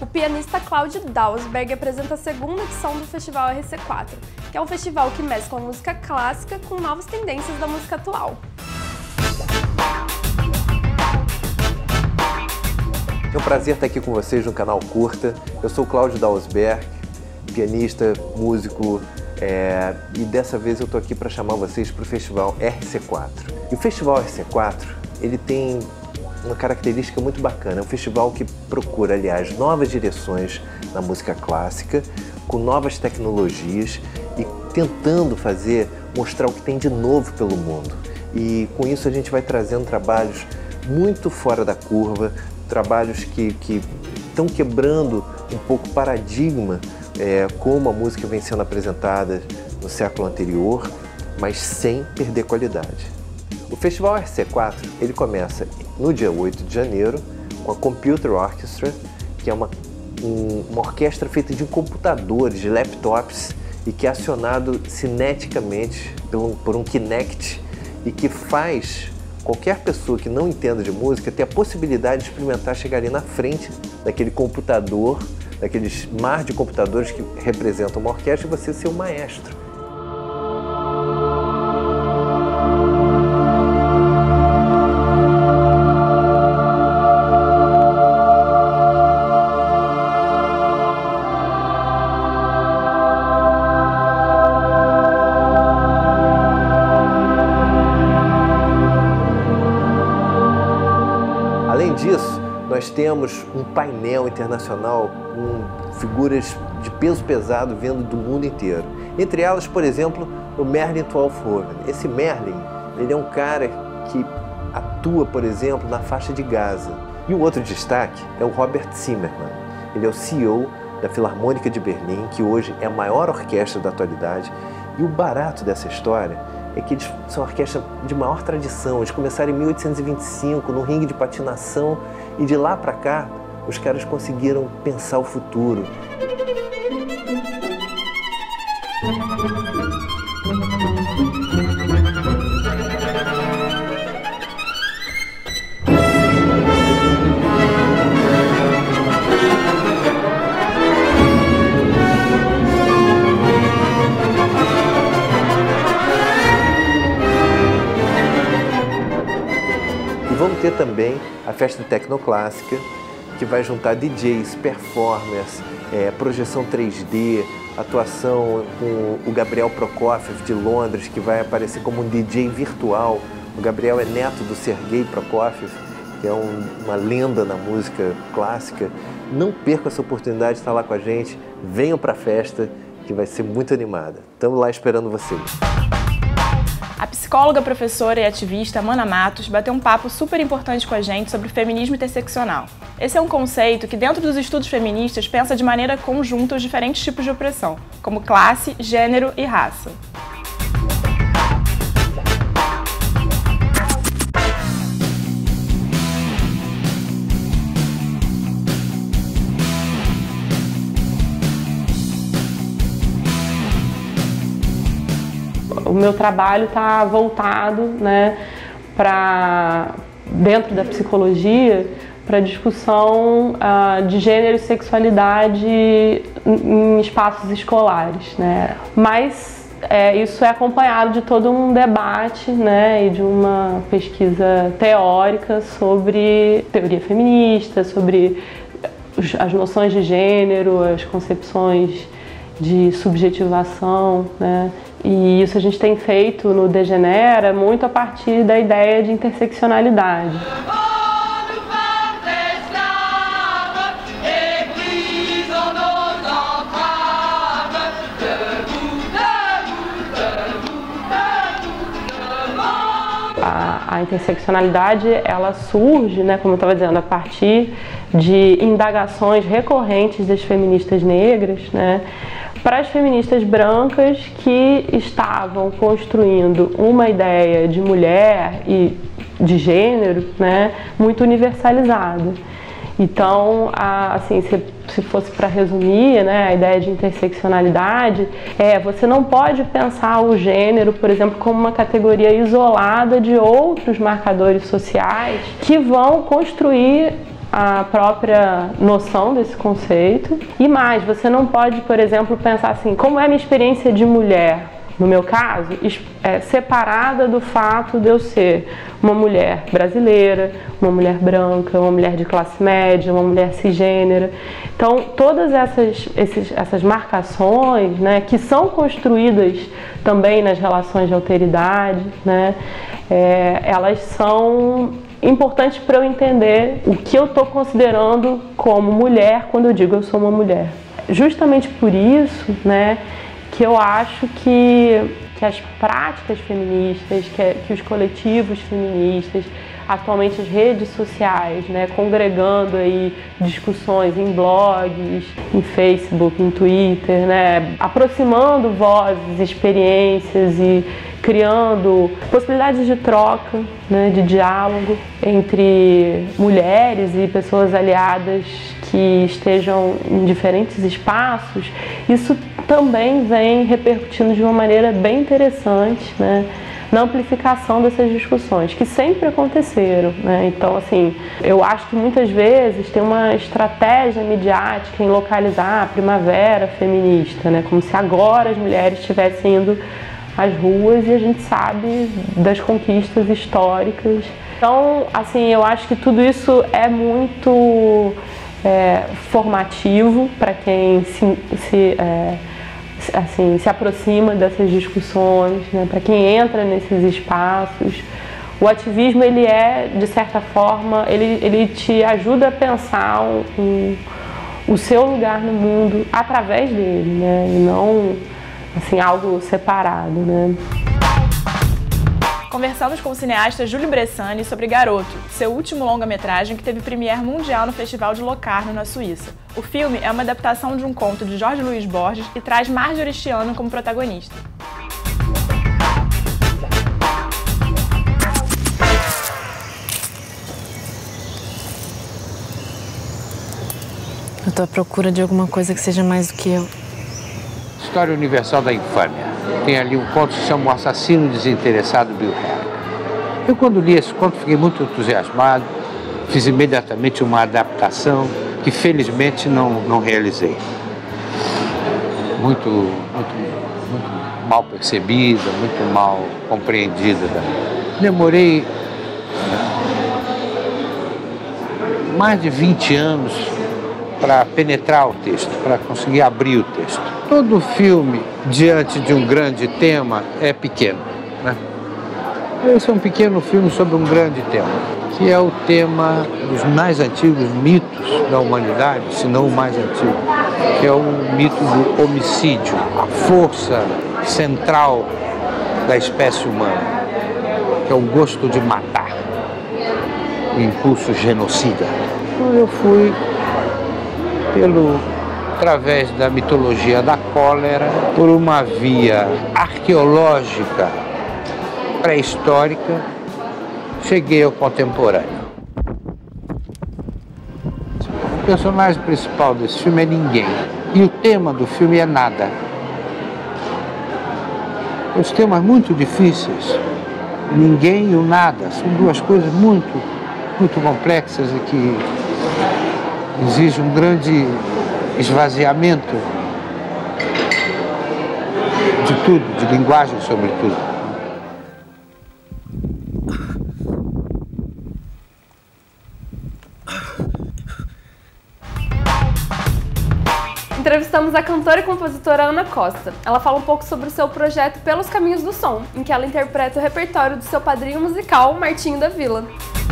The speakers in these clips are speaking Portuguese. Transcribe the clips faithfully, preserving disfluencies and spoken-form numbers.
pianista Cláudio Dausberg apresenta a segunda edição do Festival R C quatro, que é um festival que mescla música clássica com novas tendências da música atual. É um prazer estar aqui com vocês no canal Curta. Eu sou o Cláudio Dausberg, pianista, músico, é... e dessa vez eu estou aqui para chamar vocês para o Festival R C quatro. E o Festival R C quatro, ele tem uma característica muito bacana. É um festival que procura, aliás, novas direções na música clássica, com novas tecnologias e tentando fazer, mostrar o que tem de novo pelo mundo. E com isso a gente vai trazendo trabalhos muito fora da curva, trabalhos que, que estão quebrando um pouco o paradigma, é, como a música vem sendo apresentada no século anterior, mas sem perder qualidade. O Festival R C quatro, ele começa no dia oito de janeiro com a Computer Orchestra, que é uma, um, uma orquestra feita de computadores, de laptops, e que é acionado cineticamente por um, por um Kinect, e que faz qualquer pessoa que não entenda de música ter a possibilidade de experimentar chegar ali na frente daquele computador, daqueles mar de computadores que representam uma orquestra, e você ser o maestro. Além disso, nós temos um painel internacional com figuras de peso pesado vindo do mundo inteiro. Entre elas, por exemplo, o Merlin Twelfhoven. Esse Merlin, ele é um cara que atua, por exemplo, na faixa de Gaza. E o outro destaque é o Robert Zimmermann. Ele é o C E O da Filarmônica de Berlim, que hoje é a maior orquestra da atualidade. E o barato dessa história é que eles são uma orquestra de maior tradição. Eles começaram em mil oitocentos e vinte e cinco, no ringue de patinação, e de lá para cá, os caras conseguiram pensar o futuro. Vamos ter também a festa tecnoclássica, que vai juntar D Js, performers, é, projeção três D, atuação com o Gabriel Prokofiev de Londres, que vai aparecer como um D J virtual. O Gabriel é neto do Sergei Prokofiev, que é um, uma lenda na música clássica. Não percam essa oportunidade de estar lá com a gente. Venham para a festa, que vai ser muito animada. Estamos lá esperando vocês. A psicóloga, professora e ativista Amanda Matos bateu um papo super importante com a gente sobre feminismo interseccional. Esse é um conceito que, dentro dos estudos feministas, pensa de maneira conjunta os diferentes tipos de opressão, como classe, gênero e raça. O meu trabalho está voltado, né, para dentro da psicologia, para a discussão uh, de gênero e sexualidade em espaços escolares, né? Mas é, isso é acompanhado de todo um debate, né, e de uma pesquisa teórica sobre teoria feminista, sobre as noções de gênero, as concepções de subjetivação, né? E isso a gente tem feito no Degenera muito a partir da ideia de interseccionalidade. A, a interseccionalidade, ela surge, né, como eu estava dizendo, a partir de indagações recorrentes das feministas negras, né, para as feministas brancas que estavam construindo uma ideia de mulher e de gênero, né, muito universalizada. Então, a, assim, se, se fosse para resumir, né, a ideia de interseccionalidade é você não pode pensar o gênero, por exemplo, como uma categoria isolada de outros marcadores sociais que vão construir a própria noção desse conceito. E mais, você não pode, por exemplo, pensar assim, como é a minha experiência de mulher, no meu caso, é separada do fato de eu ser uma mulher brasileira, uma mulher branca, uma mulher de classe média, uma mulher cisgênera. Então, todas essas, esses, essas marcações, né, que são construídas também nas relações de alteridade, né, é, elas são importantes para eu entender o que eu estou considerando como mulher quando eu digo eu sou uma mulher. Justamente por isso, né, que eu acho que, que as práticas feministas, que, que os coletivos feministas, atualmente as redes sociais, né, congregando aí discussões em blogs, em Facebook, em Twitter, né, aproximando vozes, experiências e criando possibilidades de troca, né, de diálogo entre mulheres e pessoas aliadas que estejam em diferentes espaços, isso também vem repercutindo de uma maneira bem interessante, né, na amplificação dessas discussões, que sempre aconteceram, né? Então, assim, eu acho que muitas vezes tem uma estratégia midiática em localizar a primavera feminista, né? Como se agora as mulheres estivessem indo às ruas e a gente sabe das conquistas históricas. Então, assim, eu acho que tudo isso é muito é, formativo para quem se... se é, assim, se aproxima dessas discussões, né? Para quem entra nesses espaços. O ativismo, ele é, de certa forma, ele, ele te ajuda a pensar um, um, o seu lugar no mundo através dele, né? E não assim, algo separado, né? Conversamos com o cineasta Júlio Bressani sobre Garoto, seu último longa-metragem que teve premiere mundial no Festival de Locarno, na Suíça. O filme é uma adaptação de um conto de Jorge Luiz Borges e traz Marjorie St. John como protagonista. Eu tô à procura de alguma coisa que seja mais do que eu. História universal da infâmia. Tem ali um conto que se chama O Assassino Desinteressado Bill Herrick. Eu, quando li esse conto, fiquei muito entusiasmado, fiz imediatamente uma adaptação que, felizmente, não, não realizei. Muito, muito, muito mal percebida, muito mal compreendida. Demorei mais de vinte anos para penetrar o texto, para conseguir abrir o texto. Todo filme, diante de um grande tema, é pequeno, né? Esse é um pequeno filme sobre um grande tema, que é o tema dos mais antigos mitos da humanidade, se não o mais antigo, que é o mito do homicídio, a força central da espécie humana, que é o gosto de matar, o impulso genocida. Então eu fui pelo através da mitologia da cólera, por uma via arqueológica pré-histórica, cheguei ao contemporâneo. O personagem principal desse filme é ninguém, e o tema do filme é nada. Os temas muito difíceis, ninguém e o nada, são duas coisas muito, muito complexas e que exigem um grande esvaziamento de tudo, de linguagem sobretudo. Entrevistamos a cantora e compositora Ana Costa. Ela fala um pouco sobre o seu projeto Pelos Caminhos do Som, em que ela interpreta o repertório do seu padrinho musical, Martinho da Vila.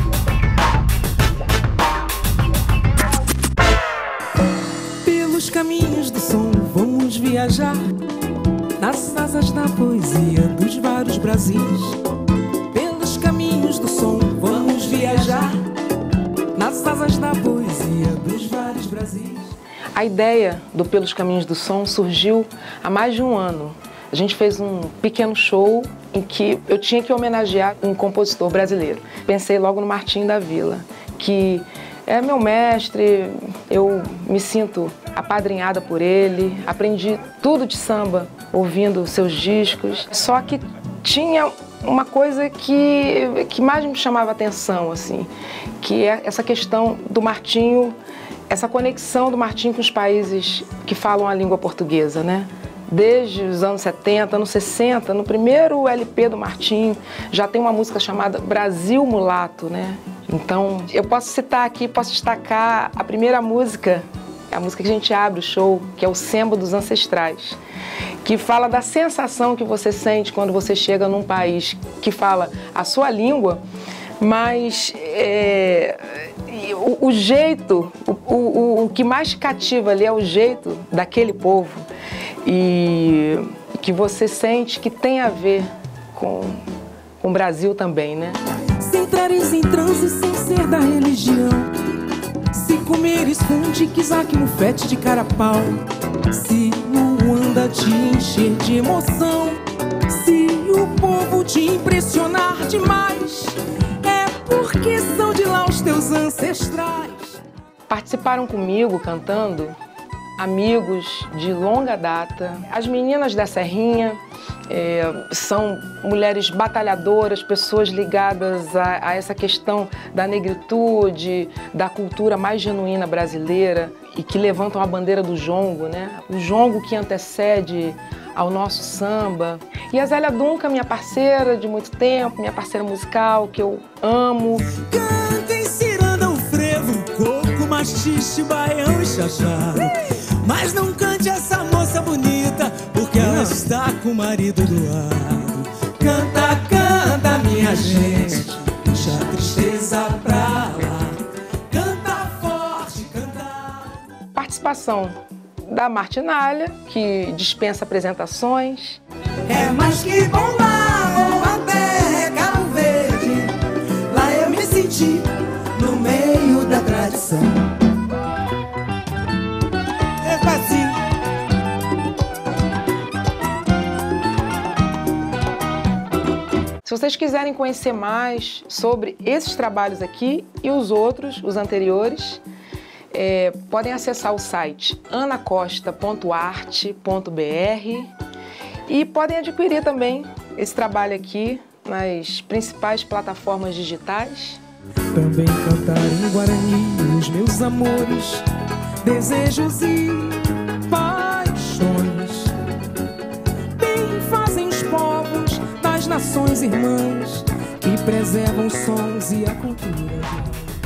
Pelos caminhos do som vamos viajar, nas asas da poesia dos vários Brasis. Pelos caminhos do som vamos viajar, nas asas da poesia dos vários Brasis. A ideia do Pelos Caminhos do Som surgiu há mais de um ano. A gente fez um pequeno show em que eu tinha que homenagear um compositor brasileiro. Pensei logo no Martinho da Vila, que é meu mestre, eu me sinto apadrinhada por ele, aprendi tudo de samba ouvindo seus discos, só que tinha uma coisa que, que mais me chamava a atenção, assim, que é essa questão do Martinho, essa conexão do Martinho com os países que falam a língua portuguesa, né? Desde os anos setenta, anos sessenta, no primeiro L P do Martinho, já tem uma música chamada Brasil Mulato, né? Então, eu posso citar aqui, posso destacar a primeira música, a música que a gente abre o show, que é o Sembo dos Ancestrais, que fala da sensação que você sente quando você chega num país que fala a sua língua, mas é, o, o jeito, o, o, o que mais te cativa ali é o jeito daquele povo e que você sente que tem a ver com, com o Brasil também, né? Se entrares em transe sem ser da religião, se comeres funde, quizaque, mufete de carapau, se Luanda te encher de emoção, se o povo te impressionar demais, é porque são de lá os teus ancestrais. Participaram comigo cantando amigos de longa data. As meninas da Serrinha é, são mulheres batalhadoras, pessoas ligadas a, a essa questão da negritude, da cultura mais genuína brasileira e que levantam a bandeira do jongo, né? O jongo que antecede ao nosso samba. E a Zélia Duncan, minha parceira de muito tempo, minha parceira musical, que eu amo. Cantem ciranda, o frevo, coco, machixe, baião e chachado. Mas não cante essa moça bonita, porque ela está com o marido do lado. Canta, canta, minha gente, deixa a tristeza pra lá. Canta forte, canta. Participação da Martinália, que dispensa apresentações. É mais que bomba, bomba terra, é Cabo Verde. Lá eu me senti no meio da tradição. É fácil. Se vocês quiserem conhecer mais sobre esses trabalhos aqui e os outros, os anteriores, é, podem acessar o site anacosta ponto arte ponto br e podem adquirir também esse trabalho aqui nas principais plataformas digitais. Também cantar em Guarani os meus amores, desejos e paixões. Bem fazem os povos das nações irmãs que preservam os sons e a cultura.